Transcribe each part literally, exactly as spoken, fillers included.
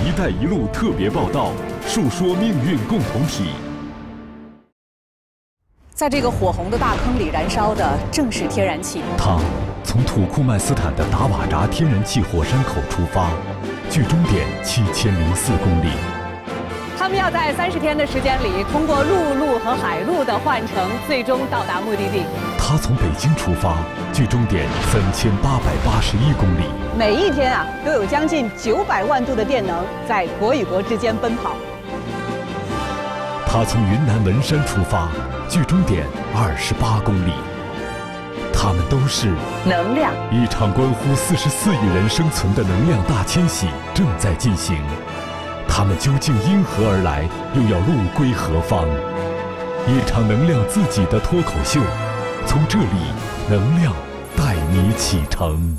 “一带一路”特别报道，述说命运共同体。 在这个火红的大坑里燃烧的正是天然气。 它从土库曼斯坦的达瓦扎天然气火山口出发，距终点七千零四公里。 他们要在三十天的时间里，通过陆路和海路的换乘，最终到达目的地。 他从北京出发，距终点三千八百八十一公里。 每一天啊，都有将近九百万度的电能在国与国之间奔跑。 他从云南文山出发，距终点二十八公里。他们都是能量。 一场关乎四十四亿人生存的能量大迁徙正在进行。 他们究竟因何而来，又要路归何方？一场能量自己的脱口秀，从这里，能量带你启程。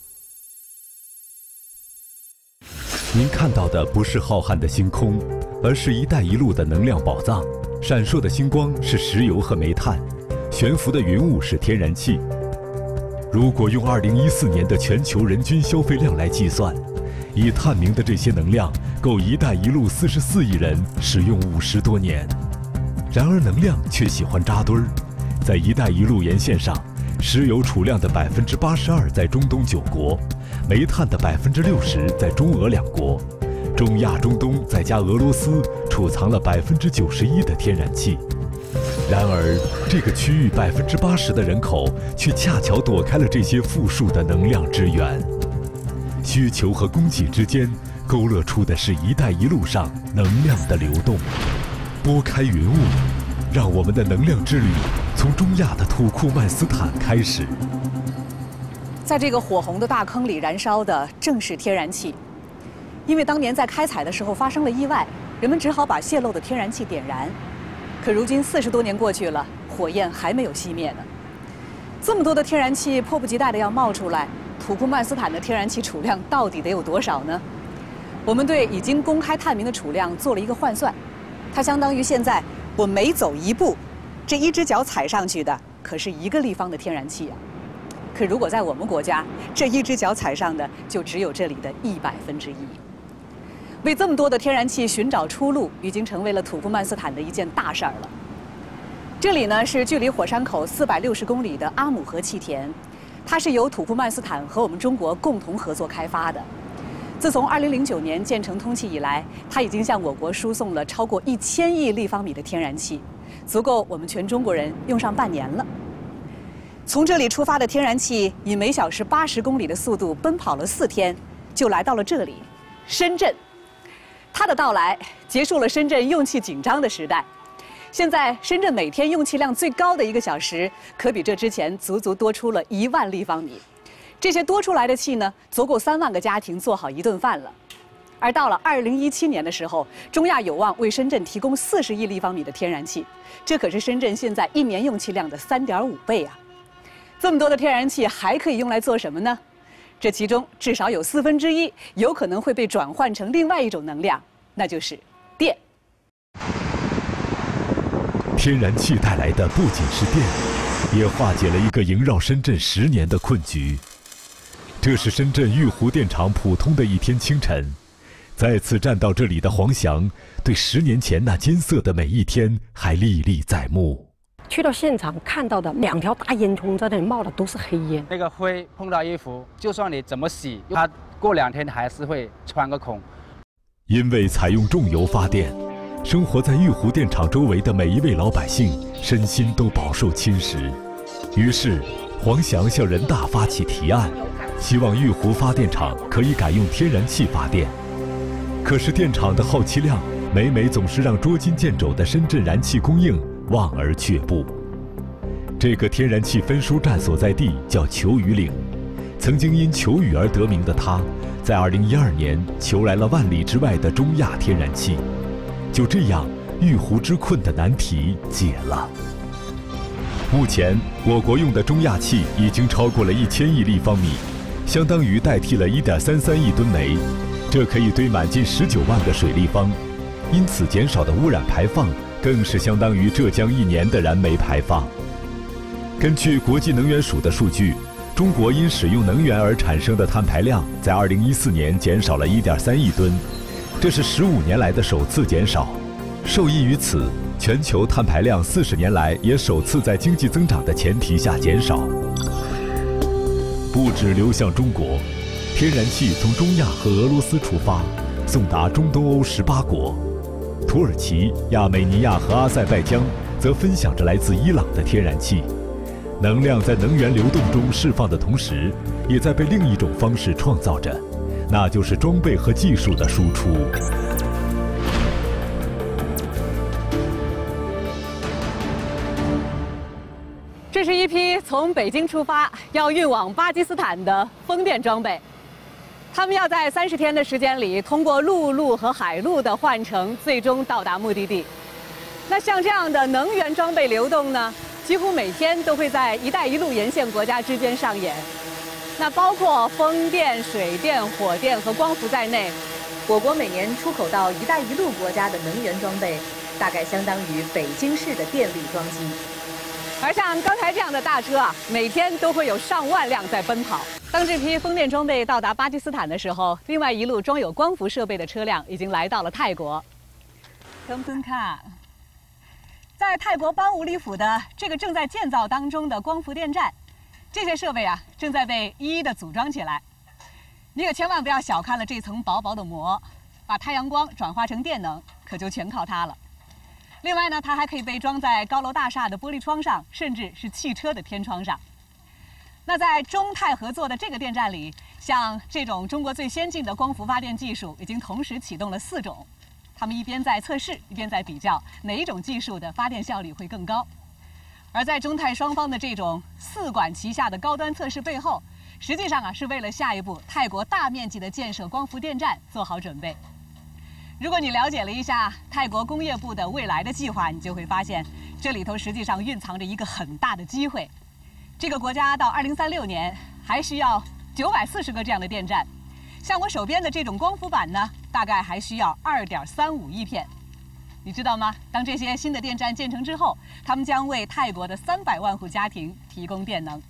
您看到的不是浩瀚的星空，而是一带一路的能量宝藏。闪烁的星光是石油和煤炭，悬浮的云雾是天然气。如果用二零一四年的全球人均消费量来计算， 以探明的这些能量，够“一带一路”四十四亿人使用五十多年。然而，能量却喜欢扎堆儿。在“一带一路”沿线上，石油储量的百分之八十二在中东九国，煤炭的百分之六十在中俄两国，中亚、中东再加俄罗斯储藏了百分之九十一的天然气。然而，这个区域百分之八十的人口却恰巧躲开了这些富庶的能量之源。 需求和供给之间勾勒出的是“一带一路”上能量的流动。拨开云雾，让我们的能量之旅从中亚的土库曼斯坦开始。 在这个火红的大坑里燃烧的正是天然气，因为当年在开采的时候发生了意外，人们只好把泄漏的天然气点燃。可如今四十多年过去了，火焰还没有熄灭呢。这么多的天然气迫不及待地要冒出来。 土库曼斯坦的天然气储量到底得有多少呢？我们对已经公开探明的储量做了一个换算，它相当于现在我每走一步，这一只脚踩上去的可是一个立方的天然气啊。可如果在我们国家，这一只脚踩上的就只有这里的一百分之一。为这么多的天然气寻找出路，已经成为了土库曼斯坦的一件大事儿了。这里呢是距离火山口四百六十公里的阿姆河气田。 它是由土库曼斯坦和我们中国共同合作开发的。自从二零零九年建成通气以来，它已经向我国输送了超过一千亿立方米的天然气，足够我们全中国人用上半年了。从这里出发的天然气以每小时八十公里的速度奔跑了四天，就来到了这里，深圳。它的到来结束了深圳用气紧张的时代。 现在，深圳每天用气量最高的一个小时，可比这之前足足多出了一万立方米。这些多出来的气呢，足够三万个家庭做好一顿饭了。而到了二零一七年的时候，中亚有望为深圳提供四十亿立方米的天然气，这可是深圳现在一年用气量的三点五倍啊！这么多的天然气还可以用来做什么呢？这其中至少有四分之一有可能会被转换成另外一种能量，那就是电。 天然气带来的不仅是电，也化解了一个萦绕深圳十年的困局。这是深圳玉湖电厂普通的一天清晨，再次站到这里的黄翔，对十年前那艰涩的每一天还历历在目。 去到现场看到的两条大烟囱在那里冒的都是黑烟， 那个灰碰到衣服，就算你怎么洗，它过两天还是会穿个孔。 因为采用重油发电。 生活在玉湖电厂周围的每一位老百姓，身心都饱受侵蚀。于是，黄翔向人大发起提案，希望玉湖发电厂可以改用天然气发电。可是，电厂的耗气量每每总是让捉襟见肘的深圳燃气供应望而却步。这个天然气分输站所在地叫求雨岭，曾经因求雨而得名的它，在二零一二年求来了万里之外的中亚天然气。 就这样，玉湖之困的难题解了。目前，我国用的中亚气已经超过了一千亿立方米，相当于代替了一点三三亿吨煤，这可以堆满近十九万个水立方。因此，减少的污染排放更是相当于浙江一年的燃煤排放。根据国际能源署的数据，中国因使用能源而产生的碳排量，在二零一四年减少了一点三亿吨。 这是十五年来的首次减少。受益于此，全球碳排量四十年来也首次在经济增长的前提下减少。不止流向中国，天然气从中亚和俄罗斯出发，送达中东欧十八国。土耳其、亚美尼亚和阿塞拜疆则分享着来自伊朗的天然气。能量在能源流动中释放的同时，也在被另一种方式创造着，那就是装备和技术的输出。 这是一批从北京出发要运往巴基斯坦的风电装备，他们要在三十天的时间里，通过陆路和海路的换乘，最终到达目的地。那像这样的能源装备流动呢，几乎每天都会在“一带一路”沿线国家之间上演。那包括风电、水电、火电和光伏在内，我国每年出口到“一带一路”国家的能源装备，大概相当于北京市的电力装机。而像刚才这样的大车啊，每天都会有上万辆在奔跑。当这批风电装备到达巴基斯坦的时候，另外一路装有光伏设备的车辆已经来到了泰国。登登看，在泰国班武里府的这个正在建造当中的光伏电站，这些设备啊正在被一一的组装起来。你可千万不要小看了这层薄薄的膜，把太阳光转化成电能，可就全靠它了。另外呢，它还可以被装在高楼大厦的玻璃窗上，甚至是汽车的天窗上。那在中泰合作的这个电站里，像这种中国最先进的光伏发电技术已经同时启动了四种，他们一边在测试，一边在比较哪一种技术的发电效率会更高。而在中泰双方的这种四管齐下的高端测试背后，实际上啊是为了下一步泰国大面积的建设光伏电站做好准备。如果你了解了一下泰国工业部的未来的计划，你就会发现这里头实际上蕴藏着一个很大的机会。这个国家到二零三六年还需要九百四十个这样的电站，像我手边的这种光伏板呢，大概还需要二点三五亿片。你知道吗？当这些新的电站建成之后，他们将为泰国的三百万户家庭提供电能。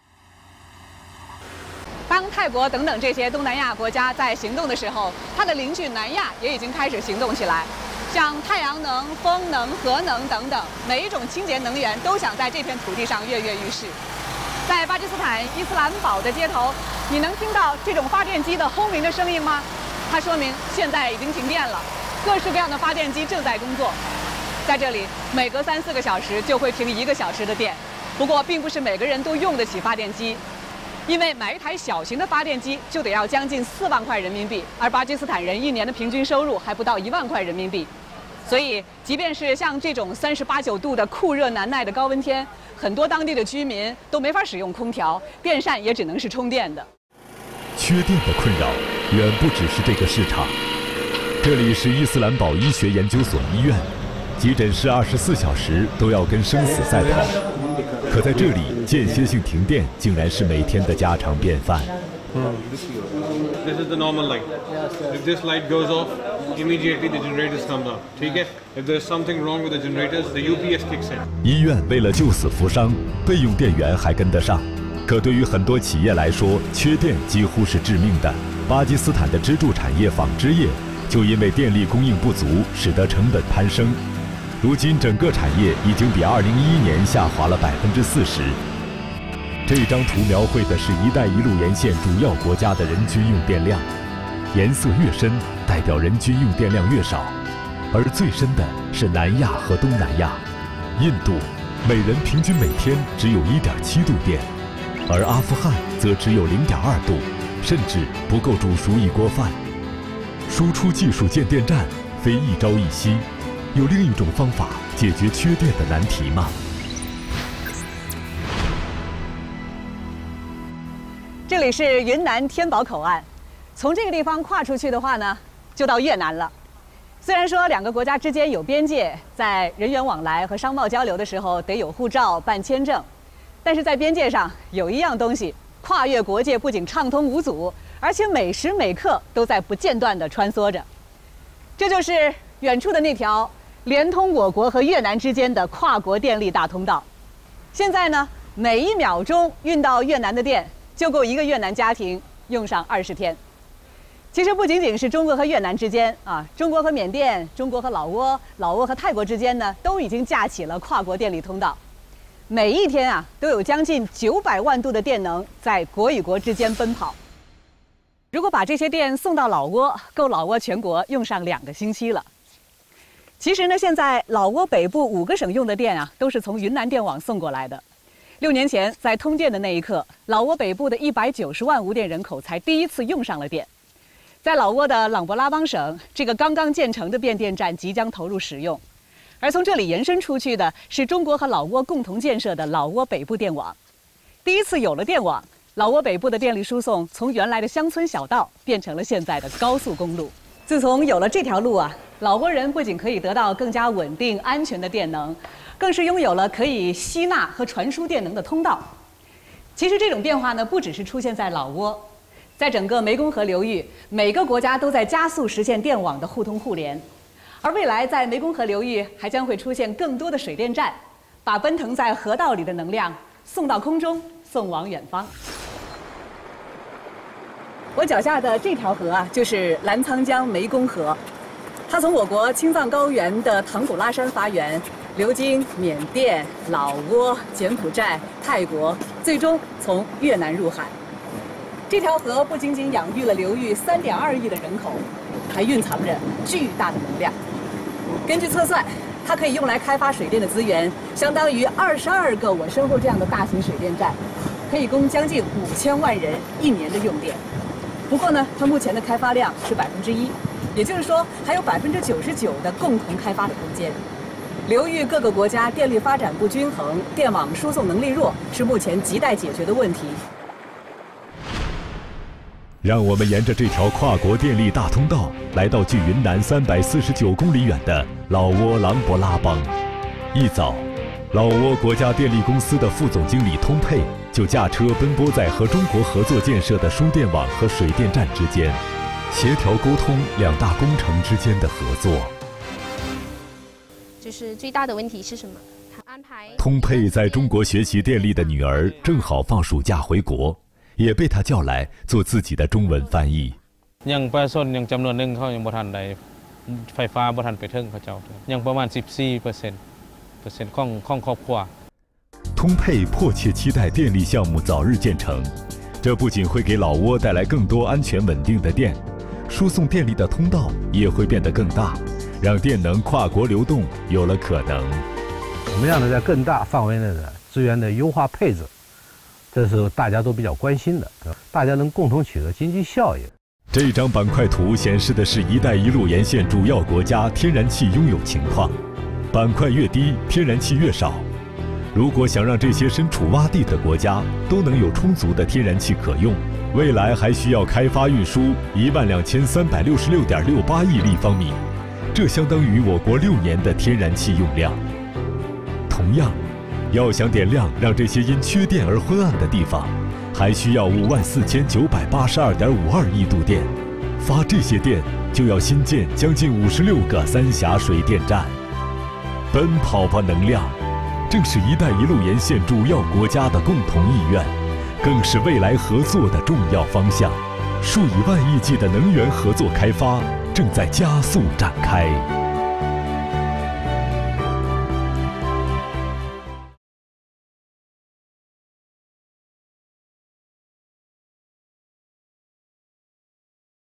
当泰国等等这些东南亚国家在行动的时候，它的邻居南亚也已经开始行动起来。像太阳能、风能、核能等等，每一种清洁能源都想在这片土地上跃跃欲试。在巴基斯坦伊斯兰堡的街头，你能听到这种发电机的轰鸣的声音吗？它说明现在已经停电了，各式各样的发电机正在工作。在这里，每隔三四个小时就会停一个小时的电。不过，并不是每个人都用得起发电机。因为买一台小型的发电机就得要将近四万块人民币，而巴基斯坦人一年的平均收入还不到一万块人民币，所以即便是像这种三十八九度的酷热难耐的高温天，很多当地的居民都没法使用空调，电扇也只能是充电的。 缺电的困扰远不只是这个市场，这里是伊斯兰堡医学研究所医院，急诊室二十四小时都要跟生死赛跑。可在这里，间歇性停电竟然是每天的家常便饭。 This is the normal light. If this light goes off, immediately the generators come down. Okay? If there's something wrong with the generators, the U P S kicks in. 医院为了救死扶伤，备用电源还跟得上。可对于很多企业来说，缺电几乎是致命的。巴基斯坦的支柱产业纺织业，就因为电力供应不足，使得成本攀升。如今，整个产业已经比二零一一年下滑了百分之四十。这张图描绘的是“一带一路”沿线主要国家的人均用电量，颜色越深，代表人均用电量越少。而最深的是南亚和东南亚，印度每人平均每天只有一点七度电，而阿富汗则只有零点二度，甚至不够煮熟一锅饭。输出技术建电站，非一朝一夕。有另一种方法解决缺电的难题吗？ 这里是云南天宝口岸，从这个地方跨出去的话呢，就到越南了。虽然说两个国家之间有边界，在人员往来和商贸交流的时候得有护照、办签证，但是在边界上有一样东西，跨越国界不仅畅通无阻，而且每时每刻都在不间断地穿梭着。这就是远处的那条连通我国和越南之间的跨国电力大通道。现在呢，每一秒钟运到越南的电就够一个越南家庭用上二十天。 其实不仅仅是中国和越南之间啊，中国和缅甸、中国和老挝、老挝和泰国之间呢，都已经架起了跨国电力通道。每一天啊，都有将近九百万度的电能在国与国之间奔跑。如果把这些电送到老挝，够老挝全国用上两个星期了。其实呢，现在老挝北部五个省用的电啊，都是从云南电网送过来的。六年前，在通电的那一刻，老挝北部的一百九十万无电人口才第一次用上了电。在老挝的琅勃拉邦省，这个刚刚建成的变电站即将投入使用，而从这里延伸出去的是中国和老挝共同建设的老挝北部电网。第一次有了电网，老挝北部的电力输送从原来的乡村小道变成了现在的高速公路。自从有了这条路啊，老挝人不仅可以得到更加稳定、安全的电能，更是拥有了可以吸纳和传输电能的通道。其实这种变化呢，不只是出现在老挝。在整个湄公河流域，每个国家都在加速实现电网的互通互联，而未来在湄公河流域还将会出现更多的水电站，把奔腾在河道里的能量送到空中，送往远方。我脚下的这条河啊，就是澜沧江湄公河，它从我国青藏高原的唐古拉山发源，流经缅甸、老挝、柬埔寨、泰国，最终从越南入海。这条河不仅仅养育了流域三点二亿的人口，还蕴藏着巨大的能量。根据测算，它可以用来开发水电的资源，相当于二十二个我身后这样的大型水电站，可以供将近五千万人一年的用电。不过呢，它目前的开发量是百分之一，也就是说，还有百分之九十九的共同开发的空间。流域各个国家电力发展不均衡，电网输送能力弱，是目前亟待解决的问题。 让我们沿着这条跨国电力大通道，来到距云南三百四十九公里远的老挝琅勃拉邦。一早，老挝国家电力公司的副总经理通佩就驾车奔波在和中国合作建设的输电网和水电站之间，协调沟通两大工程之间的合作。 就是最大的问题是什么？安排。 通佩在中国学习电力的女儿正好放暑假回国。也被他叫来做自己的中文翻译。 ยังประชาชนยังจำนวนหนึ่งเขายังบ่ทันได้ไฟฟ้าบ่ทันไปถึงเขาเจ้ายังประมาณ สิบสี่เปอร์เซ็นต์ เปอร์เซ็นต์ ของของครอบครัว。 通佩迫切期待电力项目早日建成，这不仅会给老挝带来更多安全稳定的电，输送电力的通道也会变得更大，让电能跨国流动有了可能。 怎么样呢？在更大范围内的资源的优化配置。这是大家都比较关心的，大家能共同取得经济效益。 这张板块图显示的是“一带一路”沿线主要国家天然气拥有情况，板块越低，天然气越少。如果想让这些身处洼地的国家都能有充足的天然气可用，未来还需要开发运输一万两千三百六十六点六八亿立方米，这相当于我国六年的天然气用量。同样。要想点亮让这些因缺电而昏暗的地方，还需要五万四千九百八十二点五二亿度电。发这些电，就要新建将近五十六个三峡水电站。奔跑吧能量，正是“一带一路”沿线主要国家的共同意愿，更是未来合作的重要方向。数以万亿计的能源合作开发正在加速展开。